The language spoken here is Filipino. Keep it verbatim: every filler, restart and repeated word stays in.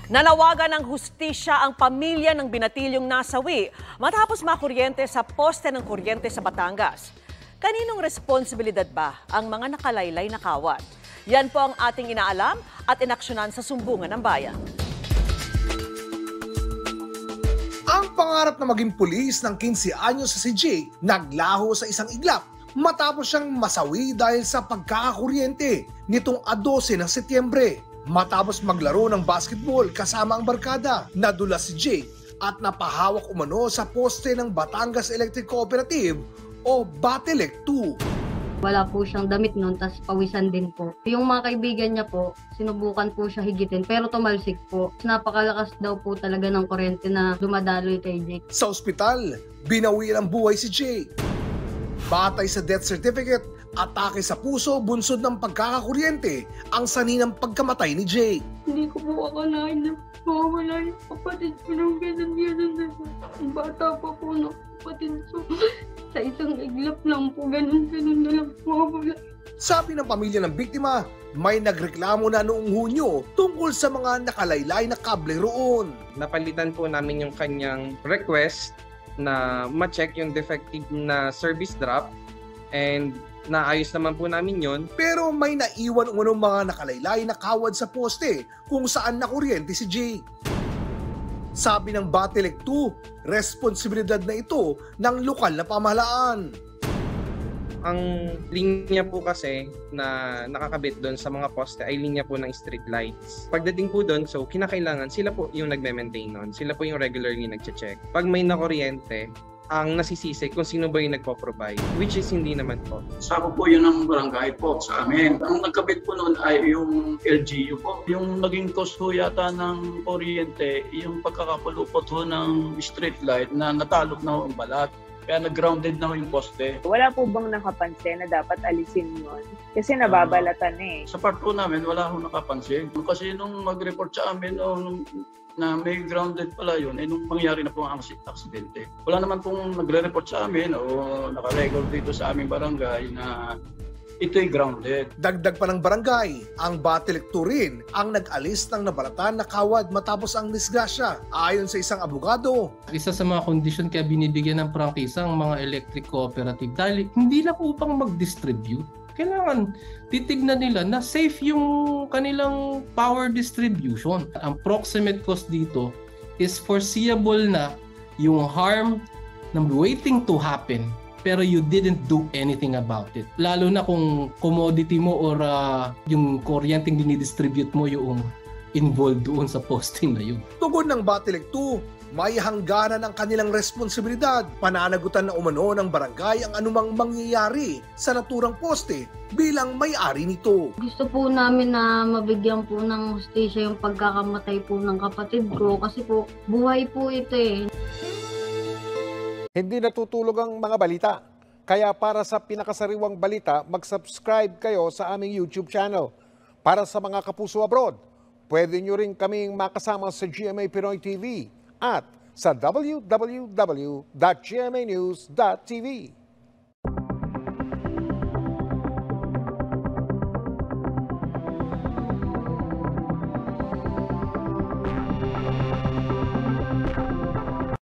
Nanawagan ng hustisya ang pamilya ng binatilyong nasawi matapos makuryente sa poste ng kuryente sa Batangas. Kaninong responsibilidad ba ang mga nakalaylay na kawad? Yan po ang ating inaalam at inaksyonan sa sumbungan ng bayan. Ang pangarap na maging pulis ng labinlima anyos sa si Jake naglaho sa isang iglap matapos siyang masawi dahil sa pagkakakuryente nitong dose ng Setyembre. Matapos maglaro ng basketball kasama ang barkada, nadula si Jake at napahawak umano sa poste ng Batangas Electric Cooperative o Batelec two. Wala po siyang damit noon, tas pawisan din po. Yung mga kaibigan niya po, sinubukan po siya higitin pero tumalsik po. Napakalakas daw po talaga ng kuryente na dumadaloy kay Jake. Sa ospital, binawian ang buhay si Jake. Batay sa death certificate, atake sa puso bunsod ng pagkakakuryente ang saninang pagkamatay ni Jake. Hindi ko po akalain na mawawala yung kapatid ko ng ganun-ganun na ang bata pa po ng kapatid ko. Sa isang iglap lang po, ganun-ganun na lang po wala. Sabi ng pamilya ng biktima, may nagreklamo na noong Hunyo tungkol sa mga nakalaylay na kable roon. Napalitan po namin yung kanyang request na ma-check yung defective na service drop and naayos naman po namin yon. Pero may naiwan umunong mga nakalaylay na kawad sa poste kung saan nakuryente si Jake. Sabi ng Batelec two, responsibilidad na ito ng lokal na pamahalaan. Ang linya po kasi na nakakabit doon sa mga poste ay linya po ng street lights. Pagdating po doon, so kinakailangan sila po yung nagme-maintain nun. Sila po yung regularly nagche-check. Pag may nakuryente, ang nasisisi kung sino ba yung nagpo-provide, which is hindi naman po. Sako po yun ng barangay po sa amin. Ang nagkabit po noon ay yung L G U po. Yung naging cause po yata ng kuryente, yung pagkakapalupot po ng street light na natalog na ho ang balat. Kaya nag-grounded na ho yung poste. Wala po bang nakapansin na dapat alisin yun? Kasi nababalatan eh. Sa part po namin, wala ho nakapansin. Kasi nung mag-report sa amin, o nung na may grounded pala yun, eh nung mangyari na po ang aksidente. Wala naman pong nagre-report sa amin o naka-record dito sa aming barangay na ito'y grounded. Dagdag pa ng barangay, ang Batelec two rin ang nag-alis ng nabalatan na kawad matapos ang disgrasya. Ayon sa isang abogado, isa sa mga kondisyon kaya binibigyan ng prangkisa ang mga electric cooperative dahil hindi lang upang mag-distribute. Kailangan titignan nila na safe yung kanilang power distribution. Ang proximate cost dito is foreseeable na yung harm na waiting to happen pero you didn't do anything about it. Lalo na kung commodity mo or uh, yung kuryenteng dinidistribute mo yung involved doon sa posting na yun. Tugon ng Batelec two, may hangganan ang kanilang responsibilidad. Pananagutan na umano ng barangay ang anumang mangyayari sa naturang poste bilang may-ari nito. Gusto po namin na mabigyan po ng hustisya yung pagkakamatay po ng kapatid ko kasi po buhay po ito eh. Hindi natutulog ang mga balita. Kaya para sa pinakasariwang balita, mag-subscribe kayo sa aming YouTube channel. Para sa mga kapuso abroad, pwede nyo rin kaming makasama sa G M A Pinoy T V at sa w w w dot g m a news dot t v.